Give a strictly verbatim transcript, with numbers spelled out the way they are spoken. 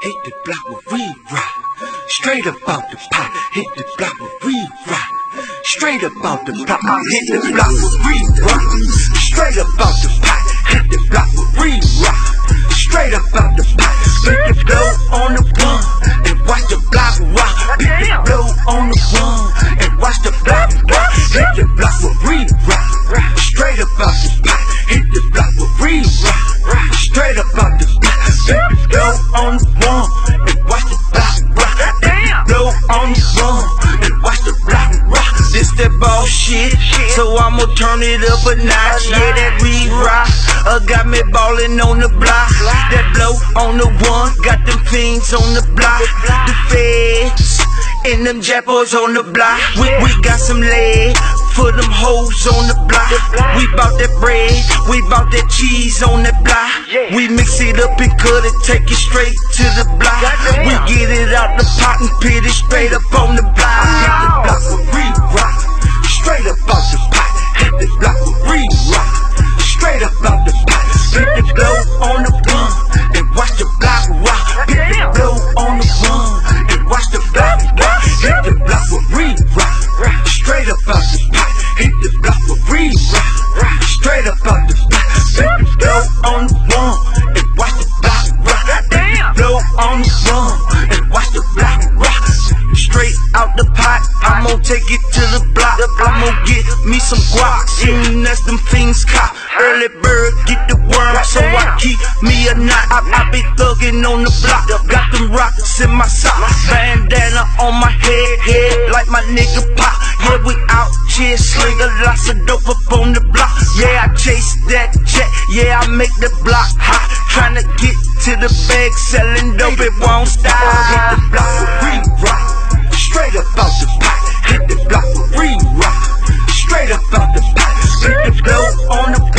hit the block with we rock. Straight up out the pot, hit the block with we rock. Straight up out the pot, I hit the block with we rock. Straight up out the pot, hit the block with we rock. Straight up out the pot, hit the blow on the one and watch the block rock. Hit the blow on the one and watch the block rock. Hit the block with we rock. Straight up out the pot, hit the block with we rock. Straight up out the pot, hit the blow on the one and watch the block rock. Blow on the one and watch the block rock. This that ball shit, so I'ma turn it up a notch. Yeah, that we rock, uh, got me ballin' on the block. That blow on the one, got them fiends on the block. The feds and them Japos on the block. We, we got some lead for them hoes on the block. We bout that bread, we bout that cheese on that block. We mix it up and cut it, take it straight to the block. We get it out the pot and pit it straight up on the block. Hit the block with we rock, straight up out the pot. Hit the block with we rock, straight up out the pot. Hit the blow on the one and watch the block rock. Hit the blow on the one and watch the block rock. Hit the block with we rock, straight up out the pot. Hit the block with we rock, straight up out the pot. Hit the blow on the one and watch the block rock. Hit the blow on the one and watch the block rock. Straight out the pot, I'm gon' take it to the block. I'm gon' get me some guac, soon as them things cop. Early bird, get the worm, so I keep me a knot. I, I be thuggin' on the block, got them rocks in my sock. Bandana on my head, head like my nigga Pop. Yeah, we out here slinging lots of dope up on the block. Yeah, I chase that check, yeah, I make the block hot. Tryna get to the bag, selling dope, it won't stop. Hit the block with we rock, straight up out the pot. Hit the block with we rock, straight up out the pot. Hit the blow on the